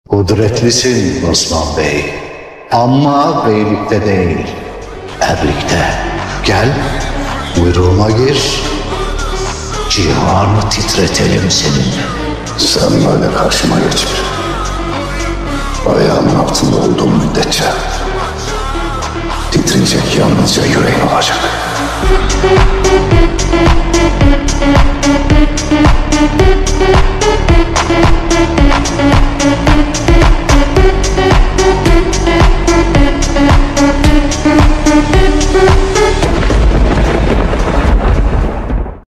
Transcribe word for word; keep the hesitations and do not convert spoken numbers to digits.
Kudretlisin Osman Bey. Ama beylikte değil, ebrikte. Gel, buyruğuma gir. Cihanı titretelim seninle. Sen böyle karşıma geç bir. Ayağımın altında olduğum müddetçe titreyecek yalnızca yüreğin olacak.